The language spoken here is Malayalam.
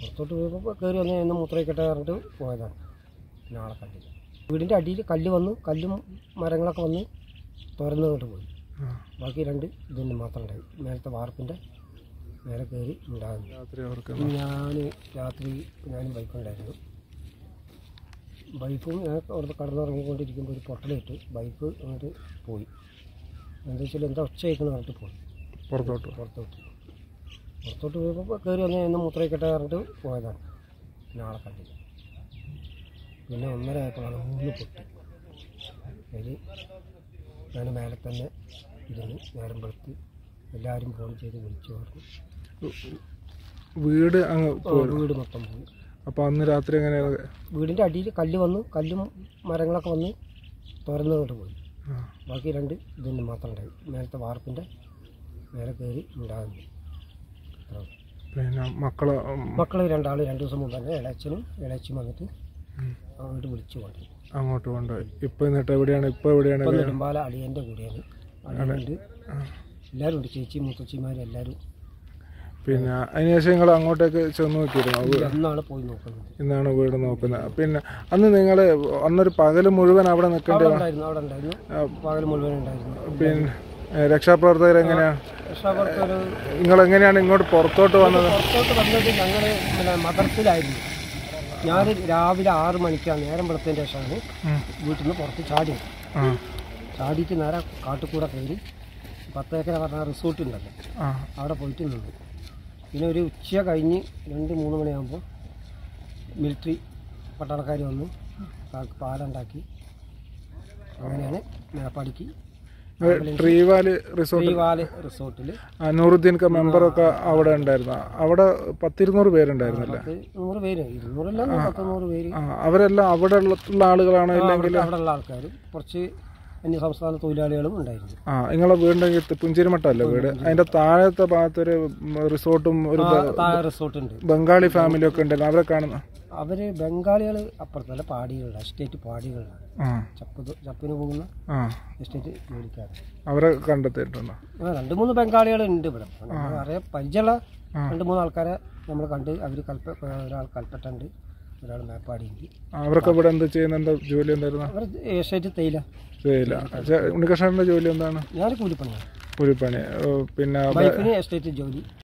പുറത്തോട്ട് പോയപ്പോൾ കയറി വന്ന് ഇന്ന് മൂത്രയ്ക്കട്ടെ പറഞ്ഞിട്ട് പോയതാണ്. പിന്നെ ആളെ കണ്ടില്ല. വീടിൻ്റെ അടിയിൽ കല്ല് വന്ന് കല്ലും മരങ്ങളൊക്കെ വന്ന് തുറന്നുകൊണ്ട് പോയി. ബാക്കി 2 ഇതിന് മാത്രം ഉണ്ടായി. മേലത്തെ വാർപ്പിൻ്റെ മേലെ കയറി ഉണ്ടാകുന്നു. രാത്രി ഞാനും ബൈക്കുണ്ടായിരുന്നു. ബൈക്കും ഞാൻ അവിടെ കടന്നുറങ്ങിക്കൊണ്ടിരിക്കുമ്പോൾ ഒരു പൊട്ടലിട്ട് ബൈക്ക് അങ്ങോട്ട് പോയി. എന്താ വെച്ചാൽ എന്താ ഒച്ച കേൾക്കുന്ന പറഞ്ഞിട്ട് പോയി. പുറത്തോട്ട് പോയപ്പോൾ കയറി വന്ന് ഇന്ന് മൂത്രയ്ക്കട്ടെ പറഞ്ഞിട്ട് പോയതാണ്. പിന്നെ ആളെ കണ്ടില്ല. പിന്നെ 1:30 ആയപ്പോഴാണ് 3 പൊട്ടി. അതിൽ ഞാൻ മേലെ തന്നെ ഇരുന്ന് നേരം വെളുത്ത് എല്ലാവരും ഫോൺ ചെയ്ത് വിളിച്ചു പറഞ്ഞു. വീട് മൊത്തം പോയി. അപ്പോൾ അന്ന് രാത്രി എങ്ങനെ? വീടിൻ്റെ അടിയിൽ കല്ല് വന്ന് കല്ലും മരങ്ങളൊക്കെ വന്ന് തുറന്നുകൊണ്ട് പോയി. ബാക്കി 2 ഇതിന് മാത്രം ഉണ്ടായി. മേലത്തെ വാർപ്പിൻ്റെ മേലെ കയറി ഉണ്ടാകുന്നു. പിന്നെ മക്കൾ 2 ആൾ 2 ദിവസം മുമ്പ് തന്നെ ഇളയച്ചനും ഇളയച്ചും വന്നിട്ട് അങ്ങോട്ട് വിളിച്ചു കൊണ്ടുപോയി. അങ്ങോട്ട് കൊണ്ടുപോയി. ഇപ്പം എന്നിട്ട് എവിടെയാണ്? നെടുമ്പാല അളിയൻ്റെ കൂടെയാണ്. അളിയുണ്ട്, എല്ലാവരും ഉണ്ട്. ചേച്ചി മുത്തച്ചിമാരും എല്ലാവരും. പിന്നെ അതിനുശേഷം നിങ്ങൾ അങ്ങോട്ടേക്ക് ചെന്ന് നോക്കിയിരുന്നു? ഇന്നാണ് പോയി നോക്കുന്നത്. ഇന്നാണ് വീട് നോക്കുന്നത്. പിന്നെ അന്ന് നിങ്ങൾ അന്നൊരു പകൽ മുഴുവൻ അവിടെ നിൽക്കേണ്ടി ഉണ്ടായിരുന്നു. പകൽ മുഴുവൻ ഉണ്ടായിരുന്നു. പിന്നെ രക്ഷാപ്രവർത്തകർ എങ്ങനെയാണ്? നിങ്ങൾ എങ്ങനെയാണ് ഇങ്ങോട്ട് പുറത്തോട്ട് വന്നത്? പുറത്തോട്ട് വന്നത് ഞങ്ങൾ മദർസിലായിരുന്നു. ഞാൻ രാവിലെ 6 മണിക്കാണ് നേരം വെളുത്തതിന് ശേഷമാണ് വീട്ടിൽ നിന്ന് പുറത്ത് ചാടിയിട്ട് നേരെ കാട്ടുകൂടെ കയറി 10 ഏക്കർ പറഞ്ഞ റിസോർട്ട് ഉണ്ടല്ലോ, അവിടെ പോയിട്ട് നിന്നു. പിന്നെ ഒരു ഉച്ച കഴിഞ്ഞ് 2-3 മണിയാകുമ്പോൾ മിലിറ്ററി പട്ടാളക്കാർ വന്ന് പാലുണ്ടാക്കി. അങ്ങനെയാണ് മേപ്പാടിക്ക് ട്രീവാല് റിസോർട്ടിൽ നൂറുദ്ദീൻ മെമ്പറൊക്കെ അവിടെ ഉണ്ടായിരുന്നു. അവിടെ 10-200 പേരുണ്ടായിരുന്നല്ലേ? 100 പേര്, 200 പേര്. അവരെല്ലാം അവിടെ ഉള്ള ആളുകളാണോ? ഇല്ലെങ്കിൽ അവിടെ ഉള്ള ആൾക്കാരും കുറച്ച് അന്യസംസ്ഥാന തൊഴിലാളികളും ഉണ്ടായിരുന്നു. നിങ്ങളെ വീടിന്റെ പുഞ്ചിരിമട്ടല്ലേ വീട്? അതിന്റെ താഴത്തെ ഭാഗത്തൊരു റിസോർട്ടും റിസോർട്ടുണ്ട്. ബംഗാളി ഫാമിലി ഒക്കെ ഉണ്ടായിരുന്നു. അവരെ കാണുന്ന അവര് ബംഗാളികൾ അപ്പുറത്തല്ല, പാടികളുടെ എസ്റ്റേറ്റ് പാടികളാണ്. ചപ്പിന് പോകുന്ന എസ്റ്റേറ്റ് ജോലിക്കാർ. അവരെ കണ്ടെത്തിയിട്ടുണ്ടോ? 2-3 ബംഗാളികളുണ്ട് ഇവിടെ. അറിയാം, പരിചയമുള്ള 2-3 ആൾക്കാരെ നമ്മൾ കണ്ട്. അവർ ഒരാൾ കൽപ്പറ്റുണ്ട്, ഒരാൾ മേപ്പാടി ഉണ്ട്. അവരൊക്കെ ഇവിടെ എന്താ ചെയ്യുന്നത്? എന്താ ജോലി എന്തായിരുന്നു? അവർ എസ്റ്റേറ്റ് തേയില. ഉണ്ണികൃഷ്ണന്റെ ജോലി എന്താണ്? ഞാൻ കൂലിപ്പണിയാണ്. കൂലിപ്പണി. പിന്നെ എസ്റ്റേറ്റ് ജോലി.